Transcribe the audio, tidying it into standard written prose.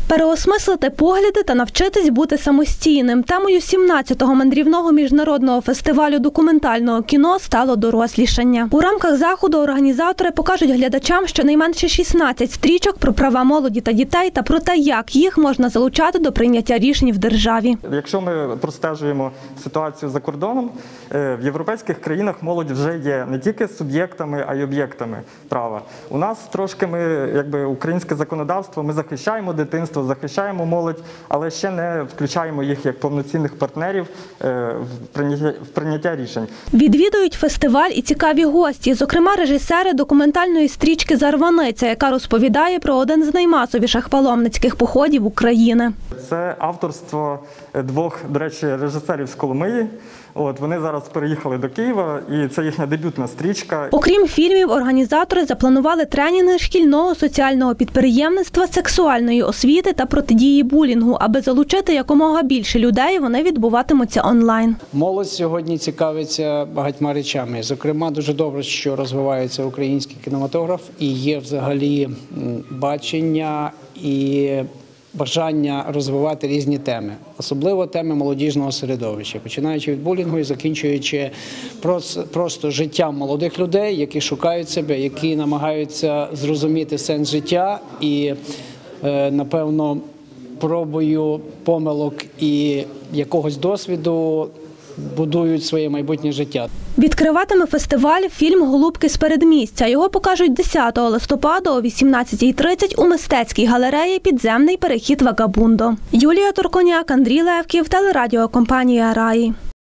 Переосмислити погляди та навчитись бути самостійним. Темою 17-го мандрівного міжнародного фестивалю документального кіно стало дорослішання. У рамках заходу організатори покажуть глядачам щонайменше 16 стрічок про права молоді та дітей та про те, як їх можна залучати до прийняття рішень в державі. Якщо ми простежуємо ситуацію за кордоном, в європейських країнах молодь вже є не тільки суб'єктами, а й об'єктами права. У нас трошки українське законодавство, ми захищаємо дитинство, захищаємо молодь, але ще не включаємо їх як повноцінних партнерів в прийняття рішень. Відвідують фестиваль і цікаві гості, зокрема режисери документальної стрічки «Зарваниця», яка розповідає про один з наймасовіших паломницьких походів України. Це авторство двох, до речі, режисерів з Коломиї. Вони зараз переїхали до Києва, і це їхня дебютна стрічка. Окрім фільмів, організатори запланували тренінги шкільного соціального підприємництва, сексуальної освіти та протидії булінгу. Аби залучити якомога більше людей, вони відбуватимуться онлайн. Молодь сьогодні цікавиться багатьма речами. Зокрема, дуже добре, що розвивається український кінематограф і є взагалі бачення і бажання розвивати різні теми, особливо теми молодіжного середовища, починаючи від булінгу і закінчуючи просто життям молодих людей, які шукають себе, які намагаються зрозуміти сенс життя і, напевно, пробою помилок і якогось досвіду будують своє майбутнє життя. Відкриватиме фестиваль фільм «Голубки з передмістя». Його покажуть 10 листопада о 18:30 у мистецькій галереї «Підземний перехід Вагабундо». Юлія Торконяк, Андрій Левків, телерадіокомпанія «Раї».